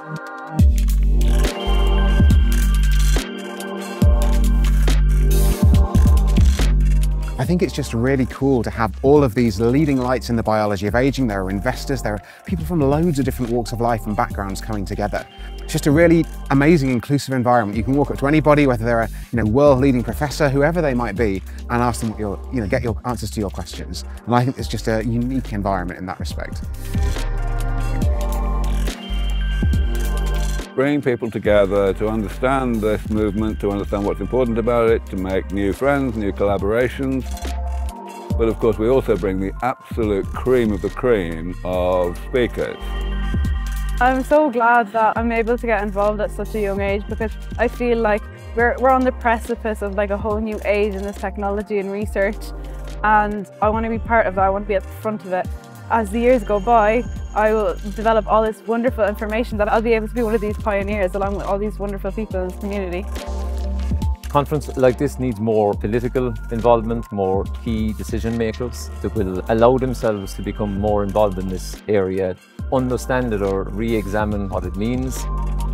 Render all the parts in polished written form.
I think it's just really cool to have all of these leading lights in the biology of aging. There are investors, there are people from loads of different walks of life and backgrounds coming together. It's just a really amazing, inclusive environment. You can walk up to anybody, whether they're a world-leading professor, whoever they might be, and ask them what get your answers to your questions. And I think it's just a unique environment in that respect. Bringing people together to understand this movement, to understand what's important about it, to make new friends, new collaborations. But of course we also bring the absolute cream of the cream of speakers. I'm so glad that I'm able to get involved at such a young age, because I feel like we're on the precipice of like a whole new age in this technology and research, and I want to be part of that. I want to be at the front of it. As the years go by, I will develop all this wonderful information that I'll be able to be one of these pioneers along with all these wonderful people in this community. A conference like this needs more political involvement, more key decision makers that will allow themselves to become more involved in this area, understand it or re-examine what it means.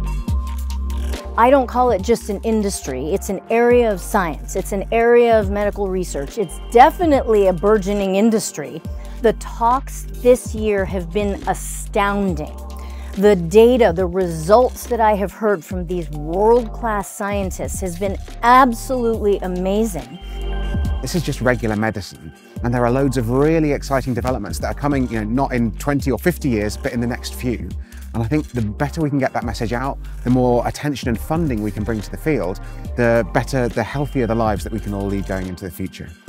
I don't call it just an industry, it's an area of science, it's an area of medical research. It's definitely a burgeoning industry. The talks this year have been astounding. The data, the results that I have heard from these world-class scientists has been absolutely amazing. This is just regular medicine, and there are loads of really exciting developments that are coming, not in 20 or 50 years, but in the next few. And I think the better we can get that message out, the more attention and funding we can bring to the field, the better, the healthier the lives that we can all lead going into the future.